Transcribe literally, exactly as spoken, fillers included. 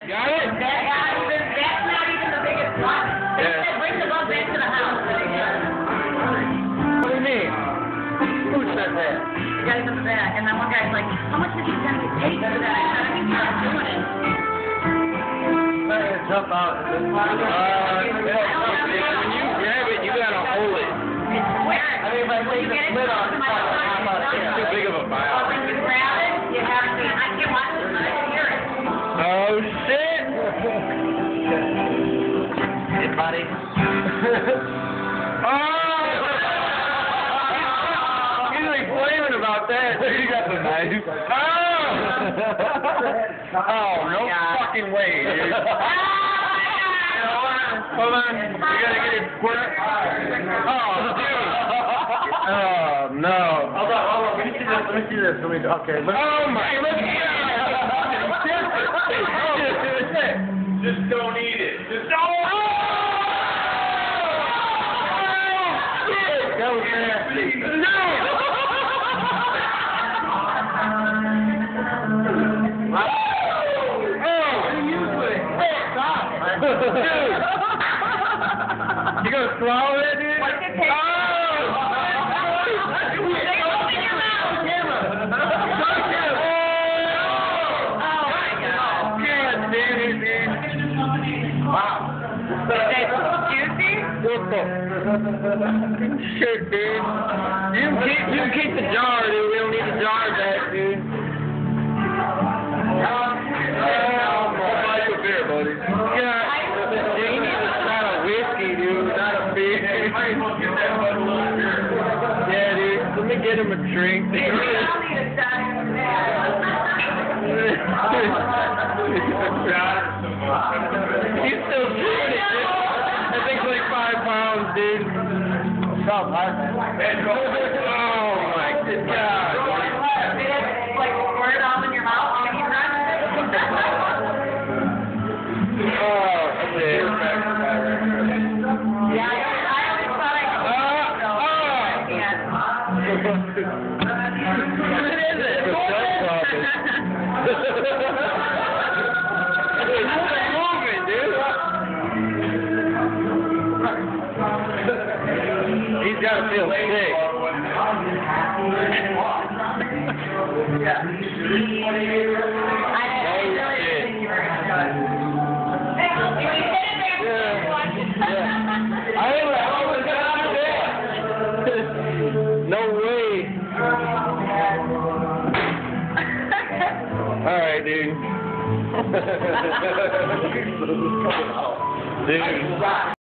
got it? That, that's not even the biggest one. They Yeah. said bring the bug back to the house. What do you mean? Who said that? The guys in the back. And then one guy's like, how much did you send me paid for that? I said, I think you're not doing it. Jump out. Uh, when you grab it, you gotta hold it. It's square. I mean, if I leave the lid on, it's fine. How about It's that? too big of a Oh, file. when you grab it, you have to, I can't watch this, but I can hear it. Oh, shit! Hey, buddy. Oh! He's like flaming about that. You got the knife. Oh! Oh, no fucking way, dude. Hold on. We gotta get it squirt. Oh, dude. Oh, no. Hold on, hold on. Let me see this. Let me see this. Let me, okay. Let me, Oh, my. Look at that. Just don't eat it. Just don't. that was nasty. No! Dude! You gonna swallow that, dude? What's it take? Oh! They open your mouth. Oh my God. God damn it, dude. Wow. Is it juicy? What the shit, dude? You can keep, you can keep the jar, dude. We don't need the jar back, dude. Oh, I'll buy you a beer, buddy. Yeah. Dude, you need a shot of whiskey, dude, not a beer. Yeah, dude. Let me get him a drink. We don't need a shot of He's still chewing it, dude. That thing's like five pounds, dude. Stop, man. Oh, my God. like squirt all in your mouth when you run. Oh, shit. Yeah, I always, I always thought I could. Uh, so I can't. What is it? It's moving, dude. He's got to feel sick. I didn't really think you were going to do it. Hey, you did it there. I was gonna do that. No way. All right, dude. Dude.